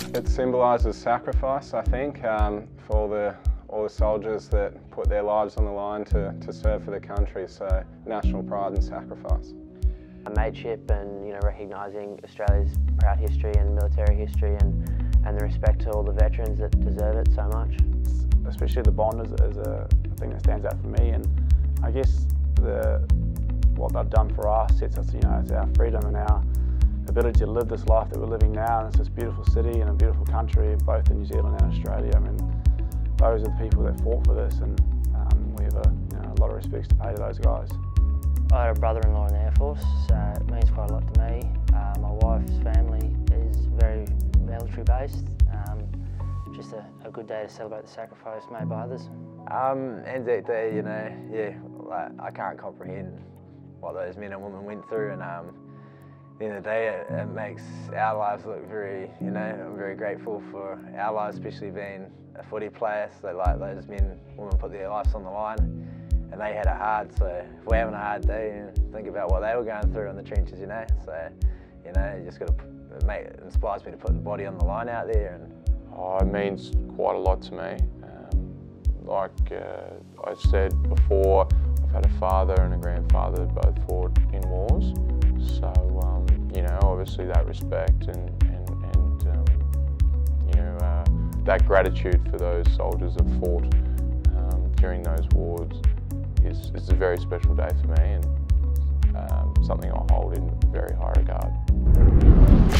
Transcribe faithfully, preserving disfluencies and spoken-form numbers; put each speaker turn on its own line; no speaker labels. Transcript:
It symbolises sacrifice, I think, um, for all the all the soldiers that put their lives on the line to, to serve for the country. So national pride and sacrifice.
A mateship and you know recognising Australia's proud history and military history and and the respect to all the veterans that deserve it so much.
Especially the bond is, is a thing that stands out for me, and I guess the what they've done for us sets us, you know, it's our freedom and our ability to live this life that we're living now. And it's this beautiful city and a beautiful country, both in New Zealand and Australia. I mean, those are the people that fought for this, and um, we have a, you know, a lot of respects to pay to those guys.
I had a brother-in-law in the Air Force, so it means quite a lot to me. Uh, my wife's family is very military-based. Um, just a, a good day to celebrate the sacrifice made by others.
Um, ANZAC Day, you know, yeah, like, I can't comprehend what those men and women went through, and um, at the end of the day, it, it makes our lives look very, you know, I'm very grateful for our lives, especially being a footy player. So like those men and women put their lives on the line, and they had it hard. So if we're having a hard day, you know, think about what they were going through in the trenches, you know. So, you know, you just got to, it, make, it inspires me to put the body on the line out there. And
oh, it means quite a lot to me. Um, like uh, I said before, I've had a father and a grandfather that both fought in wars. So, um, you know, obviously that respect and, and, and um, you know, uh, that gratitude for those soldiers that fought um, during those wars is, is a very special day for me, and um, something I hold in very high regard.